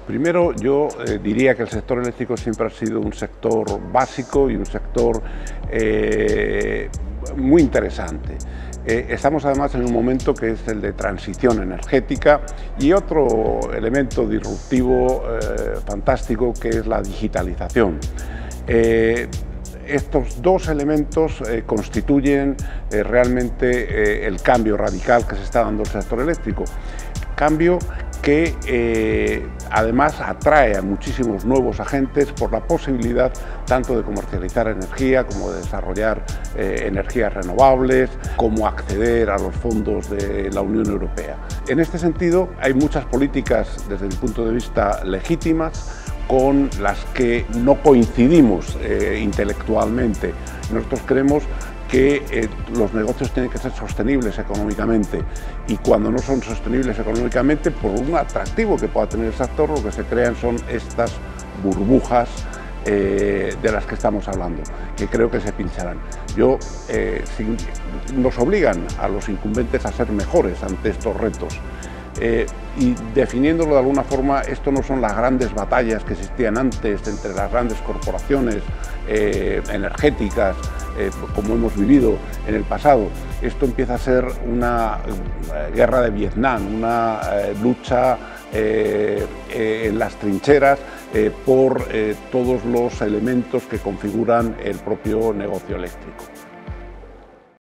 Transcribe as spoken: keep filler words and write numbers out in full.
Primero, yo eh, diría que el sector eléctrico siempre ha sido un sector básico y un sector eh, muy interesante. Eh, estamos además en un momento que es el de transición energética y otro elemento disruptivo eh, fantástico que es la digitalización. Eh, Estos dos elementos eh, constituyen eh, realmente eh, el cambio radical que se está dando el sector eléctrico. Cambio que eh, además atrae a muchísimos nuevos agentes por la posibilidad tanto de comercializar energía como de desarrollar eh, energías renovables, como acceder a los fondos de la Unión Europea. En este sentido, hay muchas políticas desde mi punto de vista legítimas con las que no coincidimos eh, intelectualmente. Nosotros creemos que eh, los negocios tienen que ser sostenibles económicamente y cuando no son sostenibles económicamente, por un atractivo que pueda tener el sector, lo que se crean son estas burbujas eh, de las que estamos hablando, que creo que se pincharán. Yo, eh, sin, nos obligan a los incumbentes a ser mejores ante estos retos. Eh, y definiéndolo de alguna forma, esto no son las grandes batallas que existían antes entre las grandes corporaciones eh, energéticas, eh, como hemos vivido en el pasado. Esto empieza a ser una eh, guerra de Vietnam, una eh, lucha eh, eh, en las trincheras eh, por eh, todos los elementos que configuran el propio negocio eléctrico.